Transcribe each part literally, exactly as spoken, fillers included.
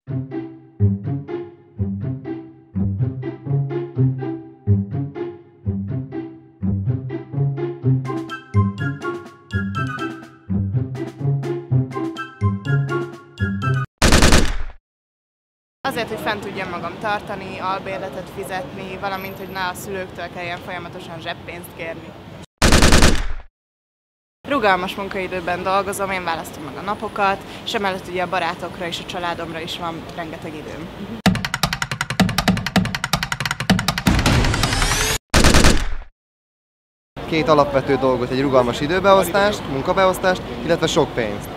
Azért, hogy fent tudjam magam tartani, albérletet fizetni, valamint, hogy ne a szülőktől kelljen folyamatosan zseppénzt kérni. Rugalmas munkaidőben dolgozom, én választom meg a napokat, és emellett ugye a barátokra és a családomra is van rengeteg időm. Két alapvető dolgot, egy rugalmas időbeosztást, munkabeosztást, illetve sok pénzt.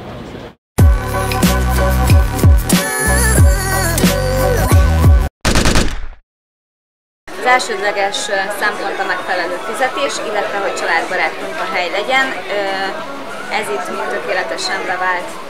Az elsődleges szempont a megfelelő fizetés, illetve hogy családbarát munkahely legyen. Ez itt mind tökéletesen bevált.